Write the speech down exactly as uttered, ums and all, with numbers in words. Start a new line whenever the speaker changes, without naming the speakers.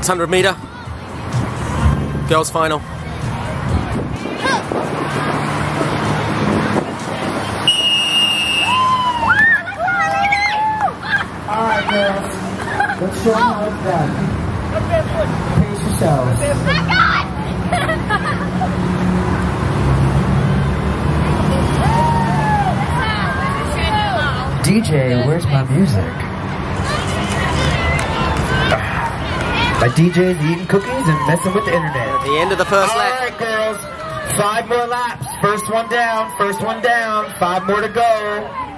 six hundred meter girls final.
All right, girls. Let's show them how it's done. Pace yourselves. D J, where's my music? My D J's eating cookies and messing with the internet.
At the end of the first
All
lap.
right, girls. Five more laps. First one down. First one down. Five more to go.